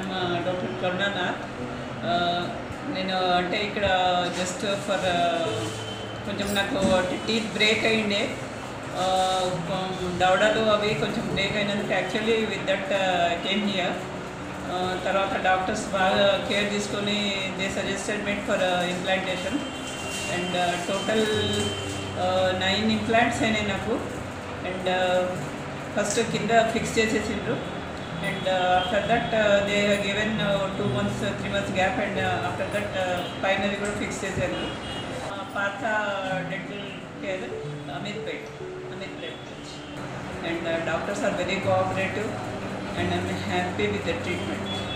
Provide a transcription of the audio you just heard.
Doctor కరుణానాథ్. నేను అంటే ఇక్కడ జస్ట్ ఫర్ కొంచెం నాకు టీత్ బ్రేక్ అయ్యిండే, దవడలు అవి కొంచెం బ్రేక్ అయినందుకు actually with that came here. తర్వాత డాక్టర్స్ బాగా కేర్ తీసుకొని they suggested made for implantation and total 9 implants అయినాయి నాకు. అండ్ ఫస్ట్ కింద ఫిక్స్ చేసేసిండ్రు and after that they given 2 months 3 months gap and after that final కూడా fix చేశారు. Partha dental care Ameerpet and doctors are very cooperative and I'm happy with the treatment.